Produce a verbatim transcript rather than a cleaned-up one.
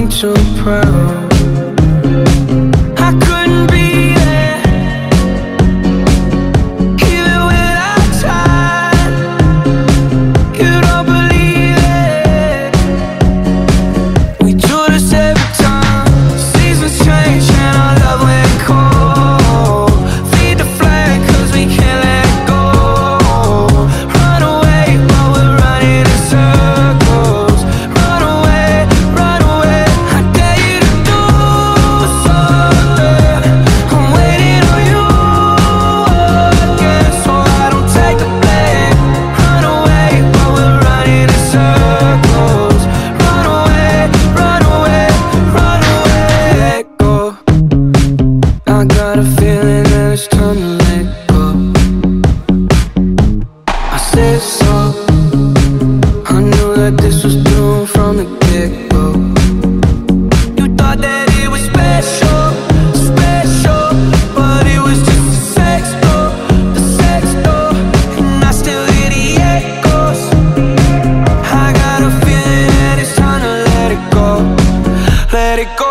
ain't too proud. I couldn't be there, even when I tried. You don't believe it. We do this every time. Seasons change and our love went cold. Feed the flame cause we can't let go. Run away while we're running in circles. Run away, run away. I dare you to do something. I'm waiting on you again, so I don't take the blame. Run away while we're running in circles. Run away, run away, run away, go. I got a feeling that it's time to let go. I said so. I knew that this was doomed from the get-go. You thought that it was special, special, but it was just a sex door, the sex door, and I still hear the echoes. I got a feeling that it's time to let it go, let it go.